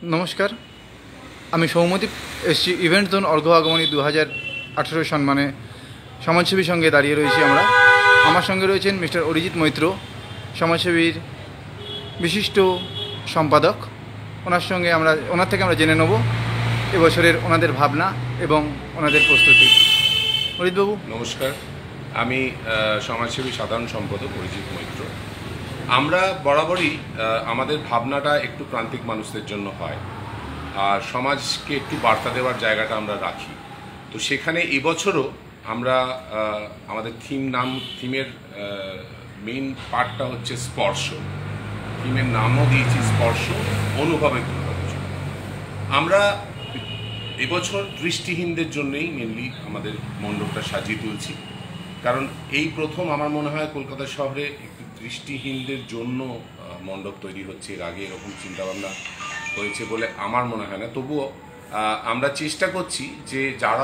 নমস্কার, আমি সৌম্যদীপ এসছি ইভেন্ট জোন অর্ঘ আগমনী 2018 সম্মানে সমাজসেবীর সঙ্গে দাঁড়িয়ে রয়েছি আমরা। আমার সঙ্গে রয়েছেন মিস্টার অরিজিৎ মৈত্র, সমাজসেবীর বিশিষ্ট সম্পাদক। ওনার থেকে আমরা জেনে নেব এবছরের ওনাদের ভাবনা এবং ওনাদের প্রস্তুতি। অরিজিৎবাবু নমস্কার, আমি সমাজসেবী সাধারণ সম্পাদক অরিজিৎ মৈত্র। আমরা বরাবরই আমাদের ভাবনাটা একটু প্রান্তিক মানুষদের জন্য হয়, আর সমাজকে একটু বার্তা দেওয়ার জায়গাটা আমরা রাখি। তো সেখানে এবছরও আমরা আমাদের থিমের মেইন পার্টটা হচ্ছে স্পর্শ। থিমের নামও দিয়েছি স্পর্শ, অনুভবে দুর্গাপুজো। আমরা এবছর দৃষ্টিহীনদের জন্যই মেনলি আমাদের মণ্ডপটা সাজিয়ে তুলছি, কারণ এই প্রথম আমার মনে হয় কলকাতা শহরে একটু দৃষ্টিহীনদের জন্য মণ্ডপ তৈরি হচ্ছে। এর আগে এরকম চিন্তাভাবনা হয়েছে বলে আমার মনে হয় না। তবুও আমরা চেষ্টা করছি যে যারা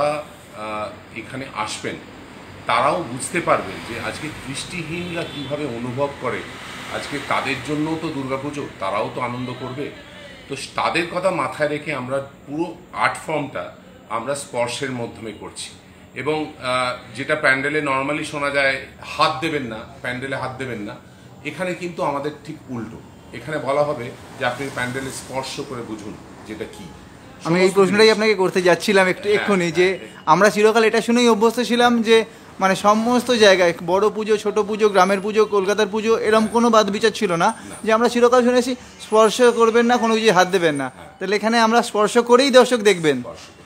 এখানে আসবেন তারাও বুঝতে পারবে যে আজকে দৃষ্টিহীনরা কীভাবে অনুভব করে। আজকে তাদের জন্যও তো দুর্গাপুজো, তারাও তো আনন্দ করবে। তো তাদের কথা মাথায় রেখে আমরা পুরো আর্ট ফর্মটা আমরা স্পর্শের মাধ্যমে করছি। এবং যেটা প্যান্ডেলে নর্মালি শোনা যায় হাত দেবেন না, প্যান্ডেলে হাত দেবেন না, এখানে কিন্তু আমাদের ঠিক উল্টো। এখানে বলা হবে যে আপনি প্যান্ডেলে স্পর্শ করে বুঝুন যেটা কি। আমি এই প্রশ্নটাই আপনাকে করতে যাচ্ছিলাম এক্ষুনি, যে আমরা চিরকাল এটা শুনেই অভ্যস্ত ছিলাম যে মানে সমস্ত জায়গায় বড় পুজো, ছোট পুজো, গ্রামের পুজো, কলকাতার পুজো, এরকম কোনো বাদ বিচার ছিল না। যে আমরা চিরকাল শুনেছি স্পর্শ করবেন না, কোনো কিছু হাত দেবেন না। তাহলে এখানে আমরা স্পর্শ করেই দর্শক দেখবেন।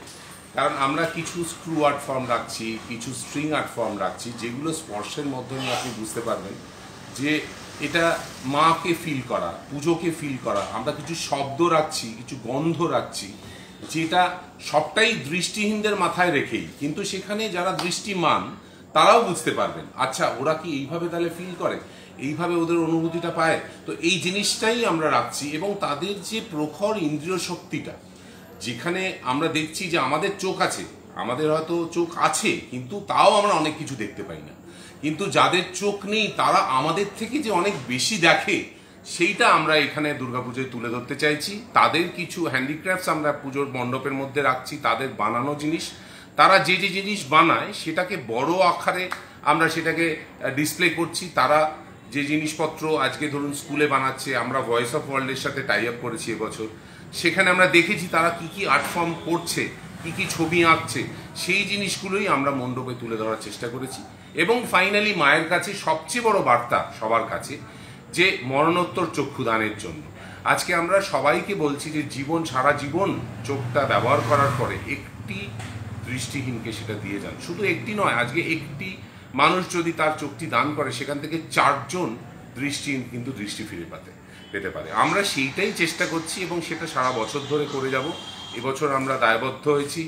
কারণ আমরা কিছু স্ক্রু আর্ট ফর্ম রাখছি, কিছু স্ট্রিং আর্ট ফর্ম রাখছি, যেগুলো স্পর্শের মাধ্যমে আপনি বুঝতে পারবেন যে এটা মাকে ফিল করা, পুজোকে ফিল করা। আমরা কিছু শব্দ রাখছি, কিছু গন্ধ রাখছি, যেটা সবটাই দৃষ্টিহীনদের মাথায় রেখেই, কিন্তু সেখানে যারা দৃষ্টিমান তারাও বুঝতে পারবেন আচ্ছা ওরা কি এইভাবে তাহলে ফিল করে, এইভাবে ওদের অনুভূতিটা পায়। তো এই জিনিসটাই আমরা রাখছি। এবং তাদের যে প্রখর ইন্দ্রিয় শক্তিটা, যেখানে আমরা দেখছি যে আমাদের চোখ আছে, আমাদের হয়তো চোখ আছে, কিন্তু তাও আমরা অনেক কিছু দেখতে পাই না। কিন্তু যাদের চোখ নেই তারা আমাদের থেকে যে অনেক বেশি দেখে, সেইটা আমরা এখানে দুর্গাপুজোয় তুলে ধরতে চাইছি। তাদের কিছু হ্যান্ডিক্রাফটস আমরা পুজোর মণ্ডপের মধ্যে রাখছি, তাদের বানানো জিনিস। তারা যে যে জিনিস বানায় সেটাকে বড় আকারে আমরা সেটাকে ডিসপ্লে করছি। তারা যে জিনিসপত্র আজকে ধরুন স্কুলে বানাচ্ছে, আমরা ভয়েস অফ ওয়ার্ল্ডের সাথে টাই আপ করেছি এবছর। সেখানে আমরা দেখেছি তারা কি কি আর্ট ফর্ম করছে, কি কি ছবি আঁকছে, সেই জিনিসগুলোই আমরা মণ্ডপে তুলে ধরার চেষ্টা করেছি। এবং ফাইনালি মায়ের কাছে সবচেয়ে বড় বার্তা সবার কাছে, যে মরণোত্তর চক্ষুদানের জন্য আজকে আমরা সবাইকে বলছি যে সারা জীবন চোখটা ব্যবহার করার পরে একটি দৃষ্টিহীনকে সেটা দিয়ে যান। শুধু একটি নয়, আজকে একটি মানুষ যদি তার চোখটি দান করে, সেখান থেকে 4 জন দৃষ্টিহীন কিন্তু দৃষ্টি ফিরে পেতে পারে। আমরা সেইটাই চেষ্টা করছি এবং সেটা সারা বছর ধরে করে যাব। এবছর আমরা দায়বদ্ধ হয়েছি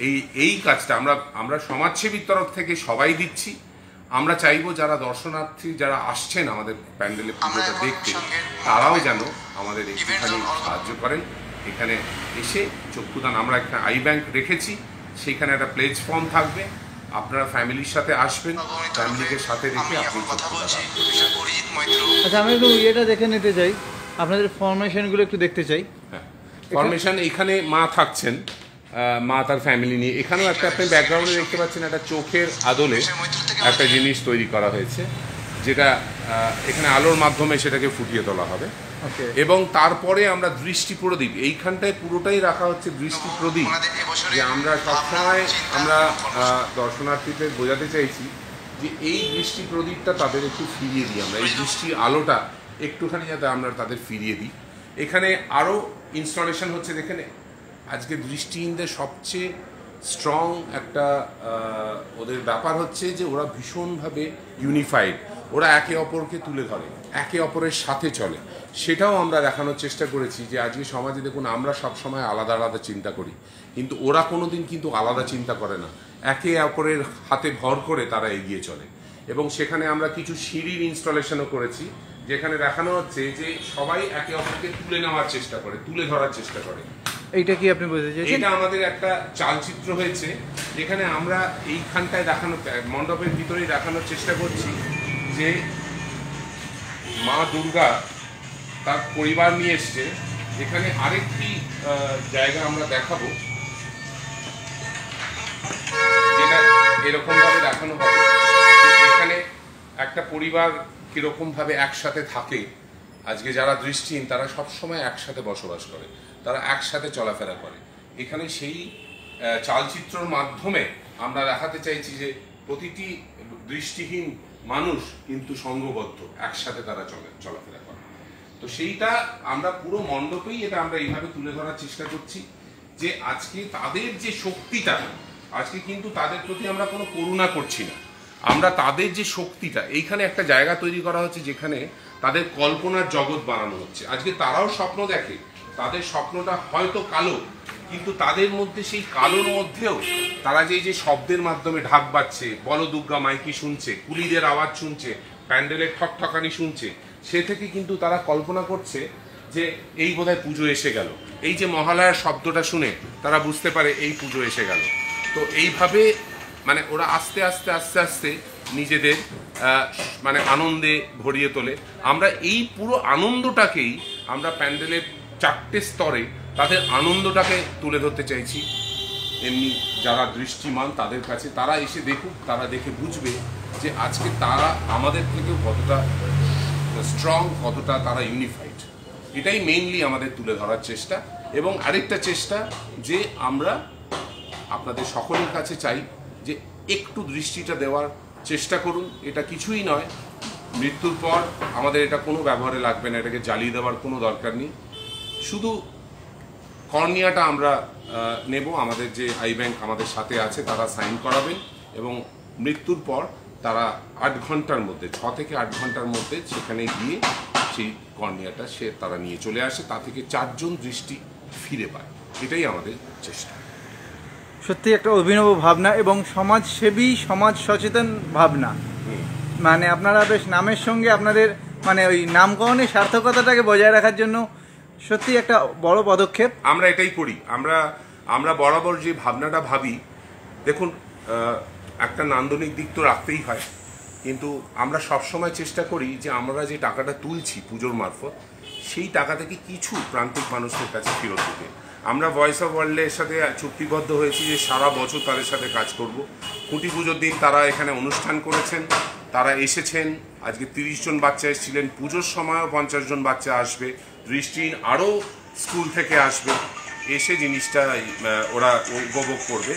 এই কাজটা আমরা সমাজসেবীর তরফ থেকে সবাই দিচ্ছি। আমরা চাইবো যারা দর্শনার্থী যারা আসছেন আমাদের প্যান্ডেলে পুজোটা দেখতে, তারাও যেন আমাদের একটুখানি সাহায্য করেন। এখানে এসে চক্ষুদান, আমরা একটা আই ব্যাংক রেখেছি, সেখানে একটা প্লেজ ফর্ম থাকবে। আপনারা ফ্যামিলির সাথে আসবেন, ফ্যামিলিকে সাথে রেখে আপনি আচ্ছা, আমি একটু ইয়েটা দেখে নিতে চাই, আপনাদের ফরমেশনগুলো একটু দেখতে চাই। হ্যাঁ, ফরমেশন এখানে মা থাকছেন, মা তার ফ্যামিলি নিয়ে। এখানেও একটা আপনি ব্যাকগ্রাউন্ডে দেখতে পাচ্ছেন একটা চোখের আদলে একটা জিনিস তৈরি করা হয়েছে, যেটা এখানে আলোর মাধ্যমে সেটাকে ফুটিয়ে তোলা হবে। এবং তারপরে আমরা দৃষ্টি প্রদীপ এইখানটায় পুরোটাই রাখা হচ্ছে দৃষ্টি প্রদীপ, যে আমরা সবসময় আমরা দর্শনার্থীদের বোঝাতে চাইছি যে এই দৃষ্টি প্রদীপটা তাদের একটু ফিরিয়ে দিই, আমরা এই দৃষ্টি আলোটা একটুখানি যাতে আমরা তাদের ফিরিয়ে দিই। এখানে আরও ইনস্টলেশন হচ্ছে। দেখেন আজকে দৃষ্টিহীনদের সবচেয়ে স্ট্রং একটা ওদের ব্যাপার হচ্ছে যে ওরা ভীষণভাবে ইউনিফাইড, ওরা একে অপরকে তুলে ধরে, একে অপরের সাথে চলে। সেটাও আমরা দেখানোর চেষ্টা করেছি যে আজকে সমাজে দেখুন আমরা সবসময় আলাদা আলাদা চিন্তা করি, কিন্তু ওরা কোনোদিন কিন্তু আলাদা চিন্তা করে না, একে অপরের হাতে ভর করে তারা এগিয়ে চলে। এবং সেখানে আমরা কিছু সিঁড়ির ইনস্টলেশনও করেছি, যেখানে দেখানো হচ্ছে যে সবাই একে অপরকে তুলে নেওয়ার চেষ্টা করে, তুলে ধরার চেষ্টা করে। এইটা কি আপনি বলতে চাইছেন? এটা আমাদের একটা চালচিত্র হয়েছে, যেখানে আমরা এইখানটায় মণ্ডপের ভিতরেই দেখানোর চেষ্টা করছি যে মা দুর্গা তার পরিবার নিয়ে এসছে এখানে আরেকটি জায়গা আমরা দেখাবো, যেটা এরকম ভাবে দেখানো হবে। এখানে একটা পরিবার কিরকম ভাবে একসাথে থাকে। আজকে যারা দৃষ্টিহীন তারা সবসময় একসাথে বসবাস করে, তারা একসাথে চলাফেরা করে। এখানে সেই চালচিত্রর মাধ্যমে আমরা দেখাতে চাইছি যে প্রতিটি দৃষ্টিহীন মানুষ কিন্তু সংঘবদ্ধ, একসাথে তারা চলাফেরা করে। তো সেইটা আমরা পুরো মণ্ডপেই এটা আমরা এইভাবে তুলে ধরার চেষ্টা করছি যে আজকে তাদের যে শক্তিটা, আজকে কিন্তু তাদের প্রতি আমরা কোনো করুণা করছি না, আমরা তাদের যে শক্তিটা, এইখানে একটা জায়গা তৈরি করা হচ্ছে যেখানে তাদের কল্পনার জগৎ বানানো হচ্ছে। আজকে তারাও স্বপ্ন দেখে, তাদের স্বপ্নটা হয়তো কালো, কিন্তু তাদের মধ্যে সেই কালোর মধ্যেও তারা যে শব্দের মাধ্যমে ঢাক বাজছে, বলদুর্গা মাইকি শুনছে, কুলিদের আওয়াজ শুনছে, প্যান্ডেলের ঠকঠকানি শুনছে, সে থেকে কিন্তু তারা কল্পনা করছে যে এই বোধহয় পুজো এসে গেল। এই যে মহালয়ার শব্দটা শুনে তারা বুঝতে পারে এই পুজো এসে গেল। তো এইভাবে মানে ওরা আস্তে আস্তে আস্তে আস্তে নিজেদের মানে আনন্দে ভরিয়ে তোলে। আমরা এই পুরো আনন্দটাকেই আমরা প্যান্ডেলের 4টে স্তরে তাদের আনন্দটাকে তুলে ধরতে চাইছি। এমনি যারা দৃষ্টিমান তাদের কাছে তারা এসে দেখুক, তারা দেখে বুঝবে যে আজকে তারা আমাদের থেকেও কতটা স্ট্রং, কতটা তারা ইউনিফাইড। এটাই মেইনলি আমাদের তুলে ধরার চেষ্টা। এবং আরেকটা চেষ্টা যে আমরা আপনাদের সকলের কাছে চাই যে একটু দৃষ্টিটা দেওয়ার চেষ্টা করুন। এটা কিছুই নয়, মৃত্যুর পর আমাদের এটা কোনো ব্যবহারে লাগবে না, এটাকে জ্বালিয়ে দেওয়ার কোনো দরকার নেই। শুধু কর্নিয়াটা আমরা নেব, আমাদের যে আই ব্যাংক আমাদের সাথে আছে তারা সাইন করাবেন এবং মৃত্যুর পর তারা 8 ঘন্টার মধ্যে, 6 থেকে 8 ঘন্টার মধ্যে সেখানে গিয়ে সেই কর্নিয়াটা তারা নিয়ে চলে আসে। তা থেকে 4 জন দৃষ্টি ফিরে পায়। এটাই আমাদের চেষ্টা। সত্যি একটা অভিনব ভাবনা এবং সমাজসেবী, সমাজ সচেতন ভাবনা। মানে আপনারা বেশ নামের সঙ্গে আপনাদের মানে ওই নামকরণের সার্থকতাটাকে বজায় রাখার জন্য সত্যি একটা বড় পদক্ষেপ। আমরা এটাই করি। আমরা বরাবর যে ভাবনাটা ভাবি, দেখুন একটা নান্দনিক দিক তো রাখতেই হয়, কিন্তু আমরা সবসময় চেষ্টা করি যে আমরা যে টাকাটা তুলছি পুজোর মারফত, সেই টাকা থেকে কিছু প্রান্তিক মানুষদের কাছে ফেরত দিতে। আমরা ভয়েস অফ ওয়ার্ল্ডের সাথে চুক্তিবদ্ধ হয়েছি যে সারা বছর তাদের সাথে কাজ করব। খুঁটি পুজোর দিন তারা এখানে অনুষ্ঠান করেছেন, তারা এসেছেন। আজকে 30 জন বাচ্চা এসেছিলেন, পুজোর সময়ও 50 জন বাচ্চা আসবে, দৃষ্টিহীন আরও স্কুল থেকে আসবে, এসে জিনিসটা ওরা উপভোগ করবে।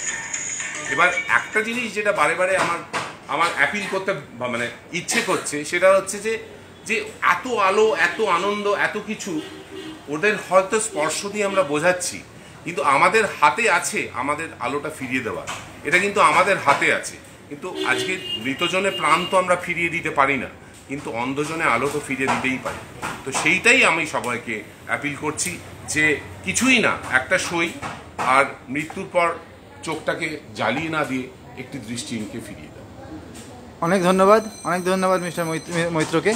এবার একটা জিনিস যেটা বারে বারে আমার অ্যাপিল করতে মানে ইচ্ছে করছে, সেটা হচ্ছে যে এত আলো, এত আনন্দ, এত কিছু ওদের হয়তো স্পর্শ দিয়ে আমরা বোঝাচ্ছি, কিন্তু আমাদের হাতে আছে আমাদের আলোটা ফিরিয়ে দেওয়ার। এটা কিন্তু আমাদের হাতে আছে। কিন্তু আজকে মৃতজনে প্রাণ তো আমরা ফিরিয়ে দিতে পারি না, কিন্তু অন্ধজনে আলো তো ফিরিয়ে দিতেই পারি। তো সেইটাই আমি সবাইকে অ্যাপিল করছি যে কিছুই না, একটা সই আর মৃত্যুর পর চোখটাকে জ্বালিয়ে না দিয়ে একটি দৃষ্টিহীনকে ফিরিয়ে দেয়। অনেক ধন্যবাদ মিস্টার মৈত্রকে।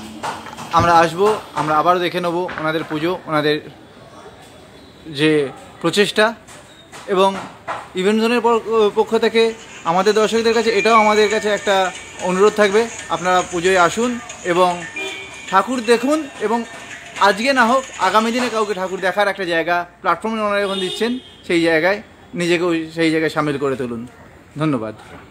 আমরা আসবো, আমরা আবারও দেখে নেব ওনাদের পুজো, ওনাদের যে প্রচেষ্টা। এবং ইভেন্ট জোনের পক্ষ থেকে আমাদের দর্শকদের কাছে এটাও আমাদের কাছে একটা অনুরোধ থাকবে, আপনারা পুজোয় আসুন এবং ঠাকুর দেখুন। এবং আজকে না হোক আগামী দিনে কাউকে ঠাকুর দেখার একটা জায়গা, প্ল্যাটফর্ম ওনারা যখন দিচ্ছেন, সেই জায়গায় নিজেকেও সেই জায়গায় সামিল করে তুলুন। ধন্যবাদ।